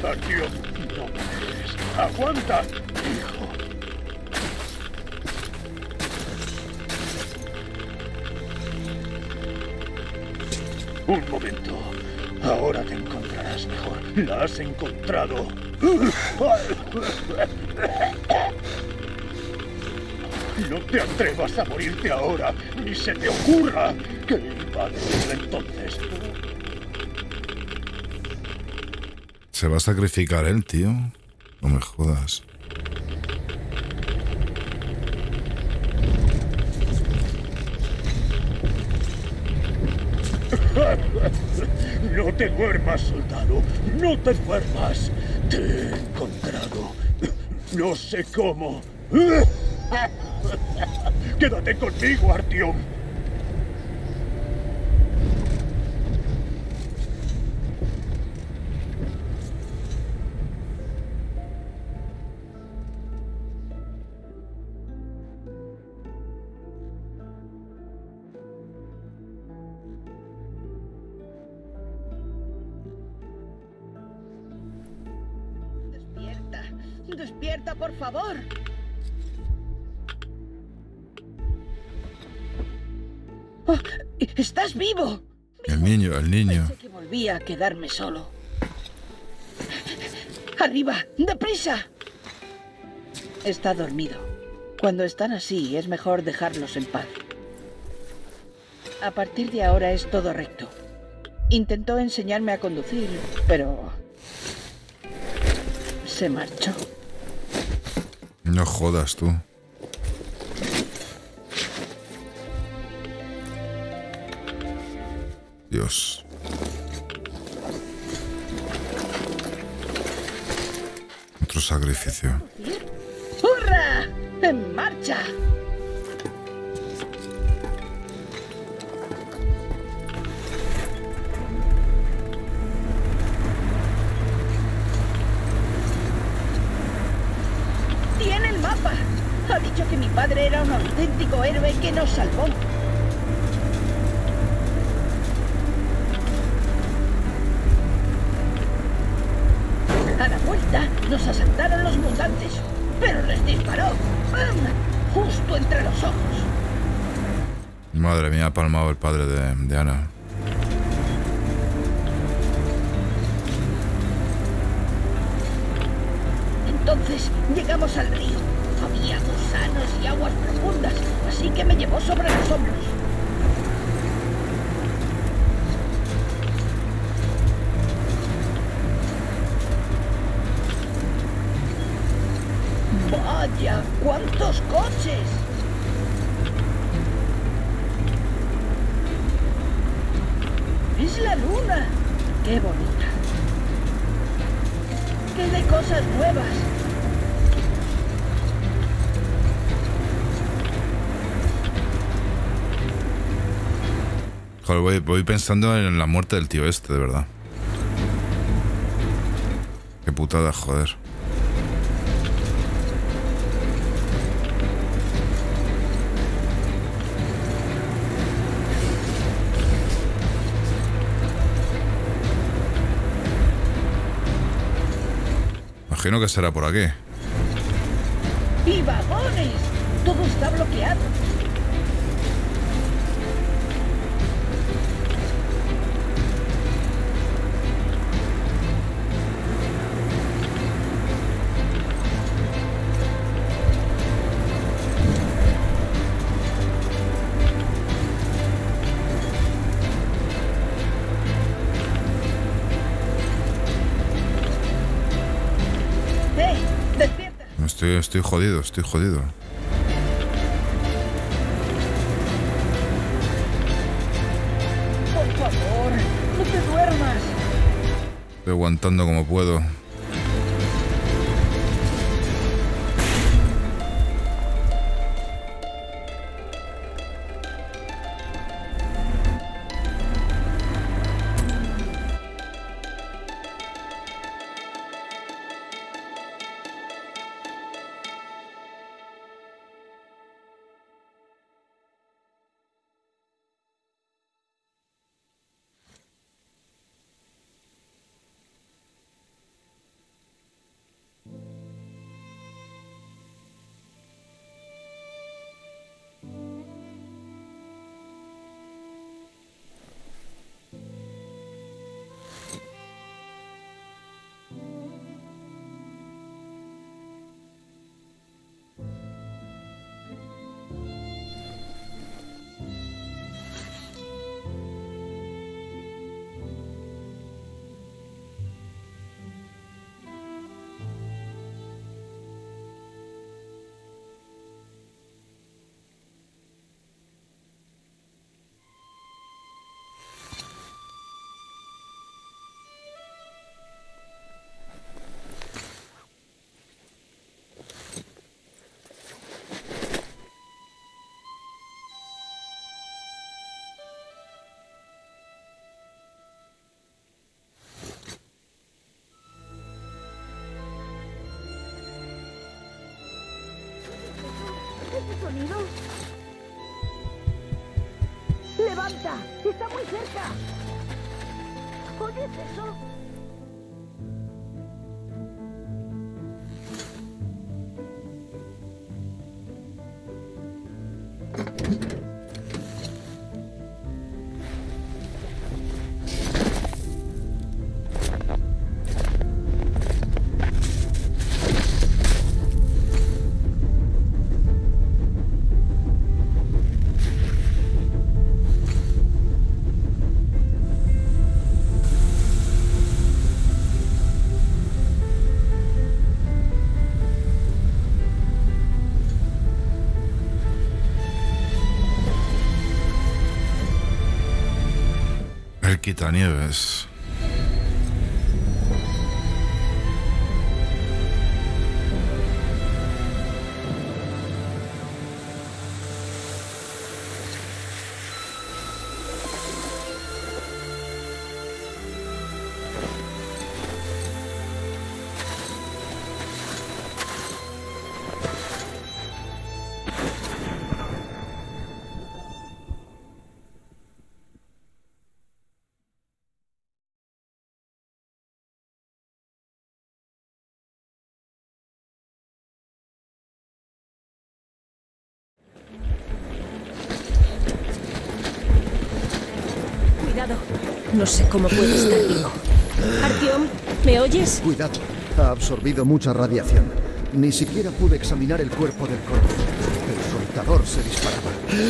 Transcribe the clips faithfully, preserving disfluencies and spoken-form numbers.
Artyom, no puedes. ¡Aguanta, hijo! Un momento. Ahora te encontrarás mejor. La has encontrado. No te atrevas a morirte ahora, ni se te ocurra que iba a decirle entonces. Se va a sacrificar él, tío. No me jodas. No te duermas, soldado. No te duermas. Te he encontrado. No sé cómo. Quédate conmigo, Artyom. Despierta. Despierta, por favor. Oh, ¡estás vivo! El niño, el niño. Pensé que volvía a quedarme solo. ¡Arriba! ¡Deprisa! Está dormido. Cuando están así, es mejor dejarlos en paz. A partir de ahora es todo recto. Intentó enseñarme a conducir, pero... se marchó. No jodas, tú. Dios. Otro sacrificio. ¡Hurra! ¡En marcha! ¡Tiene el mapa! Ha dicho que mi padre era un auténtico héroe que nos salvó. A la vuelta nos asaltaron los mutantes, pero les disparó. ¡Bam! Justo entre los ojos. Madre mía, ha palmado el padre de, de Ana. Entonces llegamos al río. Había gusanos y aguas profundas, así que me llevó sobre los hombros. ¡Vaya! ¡Cuántos coches! ¡Es la luna! ¡Qué bonita! ¡Qué de cosas nuevas! Joder, voy, voy pensando en la muerte del tío este, de verdad. Qué putada, joder. Imagino que será por aquí. ¡Y vagones! Todo está bloqueado. ¡Eh! ¡Despierta! Estoy, estoy jodido, estoy jodido. Por favor, no te duermas. Estoy aguantando como puedo. ¡Alerta! ¡Está muy cerca! ¿Oyes eso? Quitanieves. No sé cómo puede estar vivo. Artyom, ¿me oyes? Cuidado, ha absorbido mucha radiación. Ni siquiera pude examinar el cuerpo del coronel. El soltador se disparaba.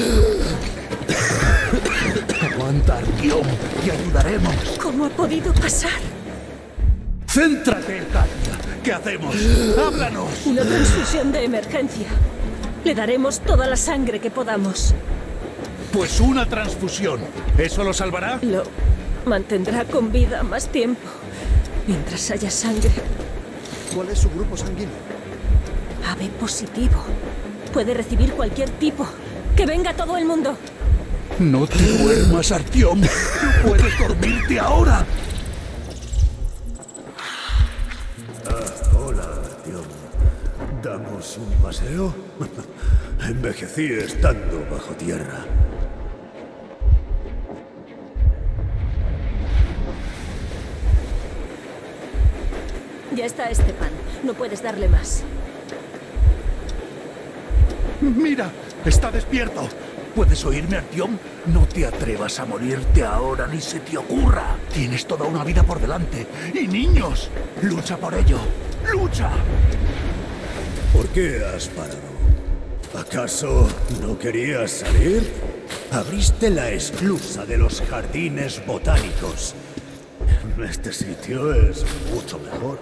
Aguanta, Artyom, te ayudaremos. ¿Cómo ha podido pasar? Céntrate, Katia. ¿Qué hacemos? ¡Háblanos! Una transfusión de emergencia. Le daremos toda la sangre que podamos. Pues una transfusión. ¿Eso lo salvará? Lo mantendrá con vida más tiempo. Mientras haya sangre. ¿Cuál es su grupo sanguíneo? A B positivo. Puede recibir cualquier tipo. ¡Que venga todo el mundo! No te duermas, Artyom. No puedes dormirte ahora. Ah, hola, Artyom. ¿Damos un paseo? Envejecí estando bajo tierra. Ya está Stepan. No puedes darle más. ¡Mira! ¡Está despierto! ¿Puedes oírme, Artyom? No te atrevas a morirte ahora, ni se te ocurra. Tienes toda una vida por delante. ¡Y niños! ¡Lucha por ello! ¡Lucha! ¿Por qué has parado? ¿Acaso no querías salir? Abriste la esclusa de los jardines botánicos. Este sitio es mucho mejor.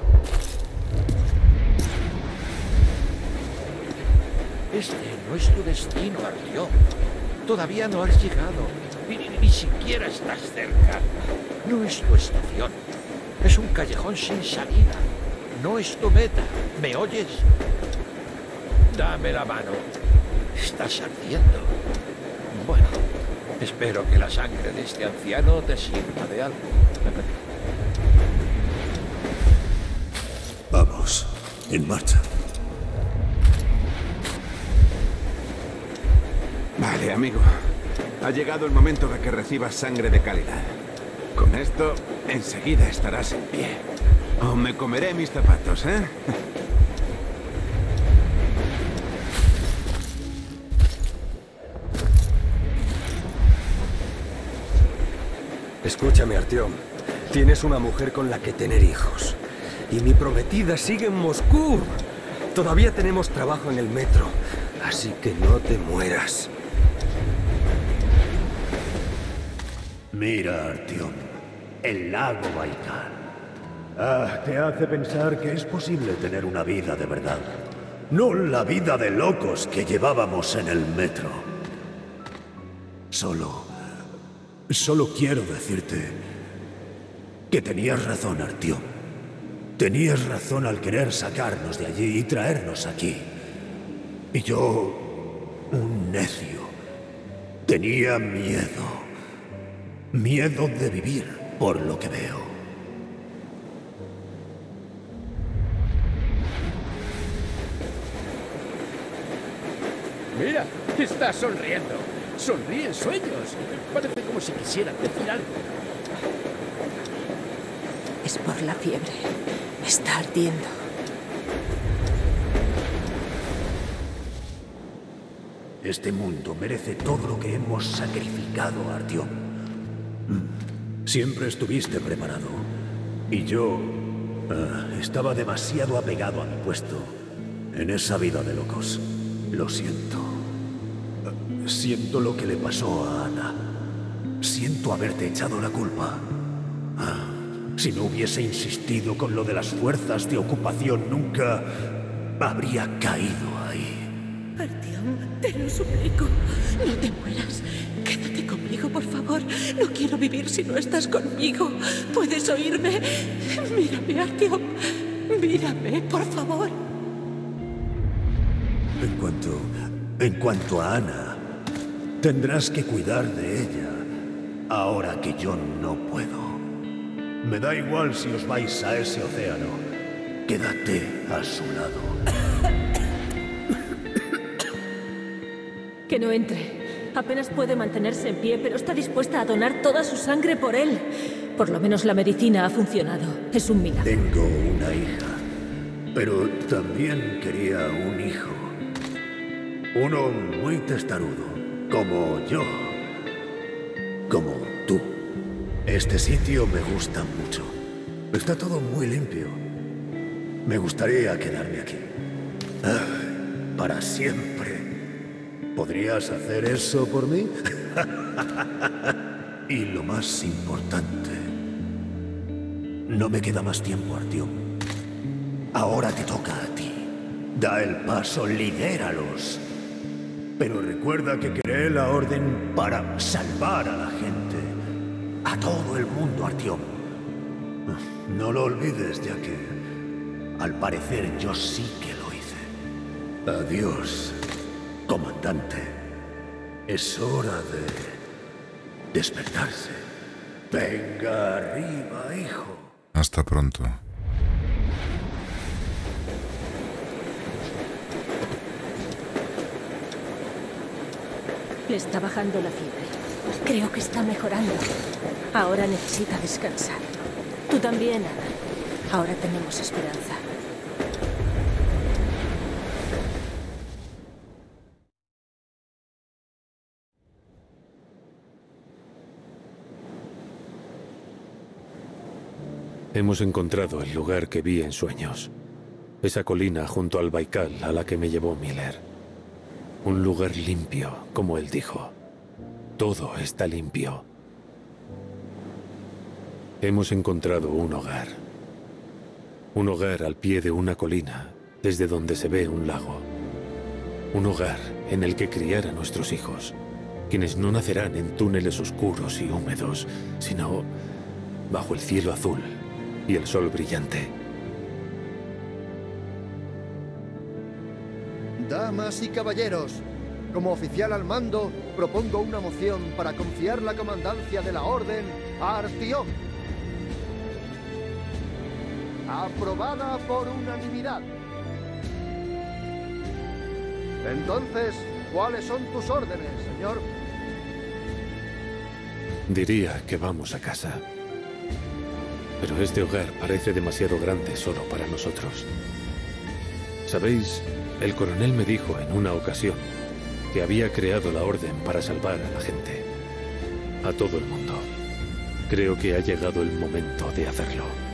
Este no es tu destino, Artyom. Todavía no has llegado. Ni, ni, ni siquiera estás cerca. No es tu estación. Es un callejón sin salida. No es tu meta. ¿Me oyes? Dame la mano. Estás ardiendo. Bueno, espero que la sangre de este anciano te sirva de algo. Vamos, en marcha. Vale, amigo. Ha llegado el momento de que recibas sangre de calidad. Con esto, enseguida estarás en pie. O me comeré mis zapatos, ¿eh? Escúchame, Artyom. Tienes una mujer con la que tener hijos. Y mi prometida sigue en Moscú. Todavía tenemos trabajo en el metro. Así que no te mueras. Mira, Artyom. El lago Baikal. Ah, te hace pensar que es posible tener una vida de verdad. No la vida de locos que llevábamos en el metro. Solo... Solo quiero decirte que tenías razón, Artyom. Tenías razón al querer sacarnos de allí y traernos aquí. Y yo, un necio, tenía miedo. Miedo de vivir, por lo que veo. Mira, está sonriendo. Sonríe en sueños. Parece como si quisiera decir algo. Es por la fiebre. Está ardiendo. Este mundo merece todo lo que hemos sacrificado, Artyom. Siempre estuviste preparado. Y yo uh, estaba demasiado apegado a mi puesto en esa vida de locos. Lo siento. Uh, siento lo que le pasó a Ana. Siento haberte echado la culpa. Uh, si no hubiese insistido con lo de las fuerzas de ocupación, nunca habría caído ahí. Artyom, te lo suplico. No te mueras. Quédate conmigo, por favor. No quiero vivir si no estás conmigo. ¿Puedes oírme? Mírame, Artyom. Mírame, por favor. En cuanto... En cuanto a Ana, tendrás que cuidar de ella ahora que yo no puedo. Me da igual si os vais a ese océano. Quédate a su lado. Que no entre. Apenas puede mantenerse en pie, pero está dispuesta a donar toda su sangre por él. Por lo menos la medicina ha funcionado. Es un milagro. Tengo una hija, pero también quería un hijo. Uno muy testarudo, como yo. Como tú. Este sitio me gusta mucho. Está todo muy limpio. Me gustaría quedarme aquí. Ah, para siempre. ¿Podrías hacer eso por mí? Y lo más importante, no me queda más tiempo, Artyom. Ahora te toca a ti. Da el paso, lidéralos. Pero recuerda que creé la orden para salvar a la gente. A todo el mundo, Artyom. No lo olvides, ya que, al parecer, yo sí que lo hice. Adiós. Comandante, es hora de despertarse. Venga arriba, hijo. Hasta pronto. Le está bajando la fiebre. Creo que está mejorando. Ahora necesita descansar. Tú también, Ana. Ahora tenemos esperanza. Hemos encontrado el lugar que vi en sueños. Esa colina junto al Baikal a la que me llevó Miller. Un lugar limpio, como él dijo. Todo está limpio. Hemos encontrado un hogar. Un hogar al pie de una colina, desde donde se ve un lago. Un hogar en el que criar a nuestros hijos, quienes no nacerán en túneles oscuros y húmedos, sino bajo el cielo azul y el sol brillante. Damas y caballeros, como oficial al mando, propongo una moción para confiar la comandancia de la Orden a Artyom. Aprobada por unanimidad. Entonces, ¿cuáles son tus órdenes, señor? Diría que vamos a casa. Pero este hogar parece demasiado grande solo para nosotros. ¿Sabéis? El coronel me dijo en una ocasión que había creado la orden para salvar a la gente. A todo el mundo. Creo que ha llegado el momento de hacerlo.